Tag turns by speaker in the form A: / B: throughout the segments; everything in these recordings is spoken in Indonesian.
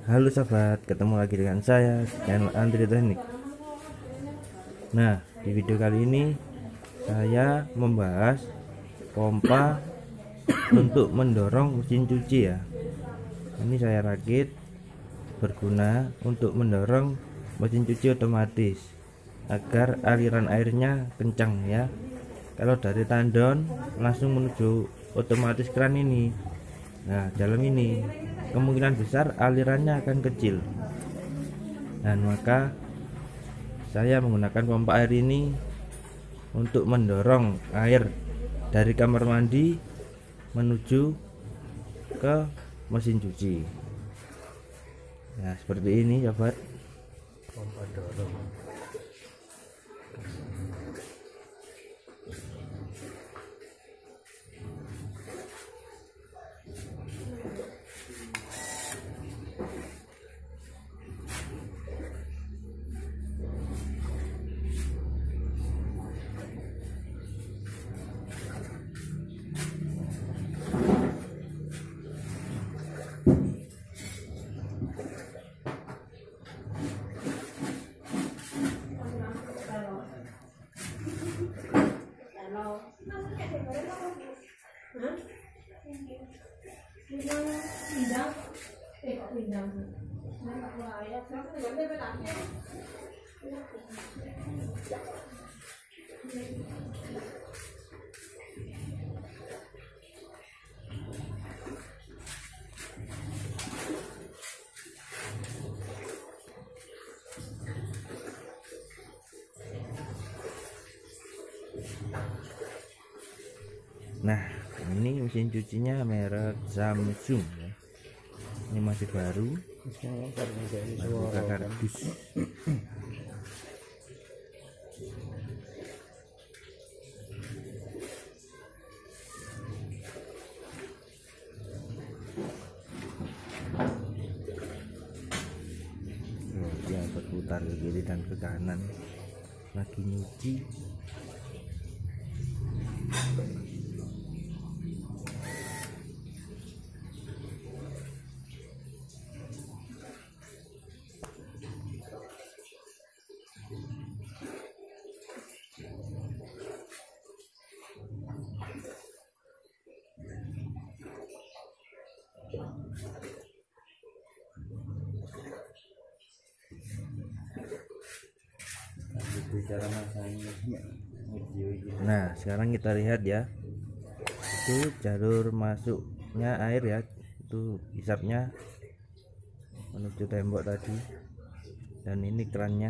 A: Halo sobat, ketemu lagi dengan saya channel Andri Teknik. Nah, di video kali ini saya membahas pompa untuk mendorong mesin cuci ya. Ini saya rakit berguna untuk mendorong mesin cuci otomatis agar aliran airnya kencang ya. Kalau dari tandon langsung menuju otomatis keran ini. Nah, dalam ini kemungkinan besar alirannya akan kecil, dan maka saya menggunakan pompa air ini untuk mendorong air dari kamar mandi menuju ke mesin cuci. Nah, seperti ini sobat,
B: pompa dorong.
A: Nah, ini mesin cucinya merek Samsung ya. Ini masih baru, buka kardus. Dia berputar ke kiri dan ke kanan, lagi nyuci. Nah, sekarang kita lihat ya, itu jalur masuknya air ya, itu hisapnya menuju tembok tadi, dan ini kerannya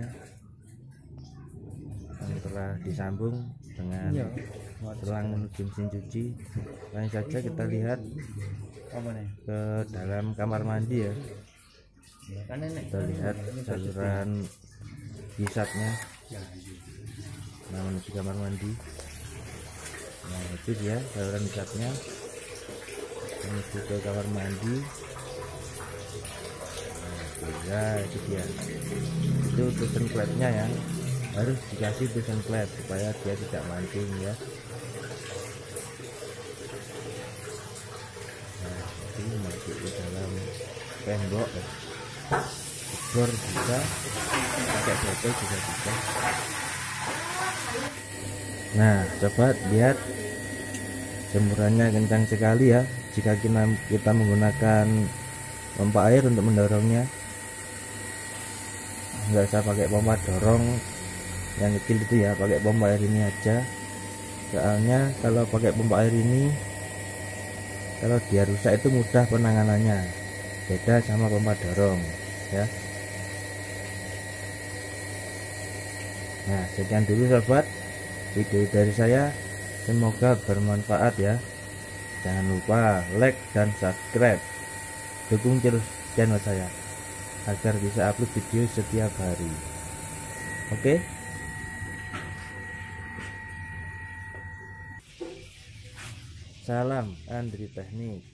A: yang telah disambung dengan selang menuju mesin cuci. Lain saja kita lihat ke dalam kamar mandi ya, kita lihat saluran hisapnya menuju kamar mandi. Nah, itu dia saluran hisapnya menuju ke kamar mandi. Nah, itu dia, itu tusen klepnya ya, harus dikasih tusen klep supaya dia tidak mancing ya. Nah, ini masuk ke dalam tembok ya. Bor bisa, pakai botol juga bisa. Nah, coba lihat, jemurannya kencang sekali ya jika kita menggunakan pompa air untuk mendorongnya. Nggak usah pakai pompa dorong yang kecil itu ya, pakai pompa air ini aja. Soalnya kalau pakai pompa air ini, kalau dia rusak itu mudah penanganannya, beda sama pompa dorong ya. Nah, sekian dulu sobat video dari saya, semoga bermanfaat ya. Jangan lupa like dan subscribe, dukung terus channel saya agar bisa upload video setiap hari. Oke, salam Andri Teknik.